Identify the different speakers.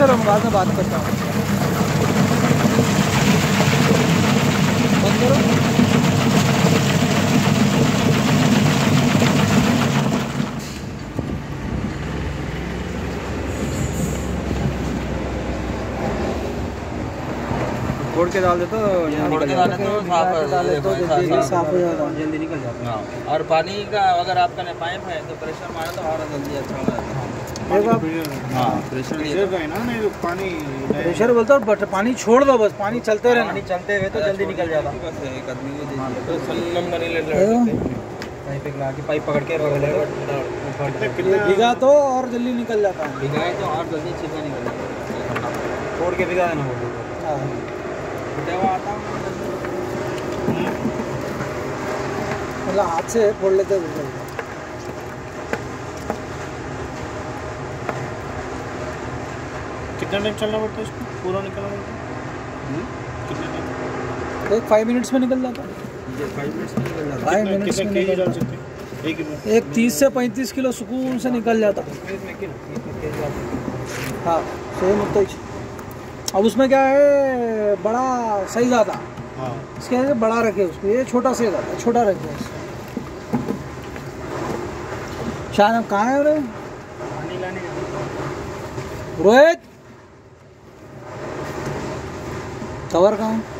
Speaker 1: चलो मैं बाद में बात करता हूँ। बंद करो। खोड़ के डाल दे तो साफ हो जाता, जल्दी निकल जाता है।
Speaker 2: और पानी का अगर आपका ने पाइप है तो प्रेशर मारा तो और जल्दी अच्छा हो जाता है। हाँ प्रेशर है ना, नहीं पानी
Speaker 1: प्रेशर बोलता हूँ, बट पानी छोड़ दो बस, पानी चलते रहे, पानी चलते हुए तो जल्दी निकल जाता।
Speaker 2: एक आदमी को
Speaker 1: पाइप पकड़ के भिगा तो और जल्दी निकल जाता है,
Speaker 2: भिगाए तो और जल्दी चीज़ें निकल जाता है।
Speaker 1: छोड़ के भिगा देना बोलो। मतलब हाथ से फोड़ लेते हैं।
Speaker 3: कितना टाइम चलना पड़ता है इसको पूरा निकलना पड़ता है? कितना टाइम?
Speaker 1: एक 5 मिनट्स में निकल जाता है।
Speaker 2: 5 मिनट्स में निकल जाता है।
Speaker 1: 5 मिनट्स में निकल जाता है। एक 30 से 35 किलो सुकून से निकल जाता। हाँ सही मतलब। अब उसमें क्या है, बड़ा सही ज़्यादा।
Speaker 3: हाँ
Speaker 1: इसके आगे बड़ा रखे उसको, ये छोटा सही ज़्यादा, छोटा रखे। शायद हम कहाँ है रे रोहित, कवर कहाँ है?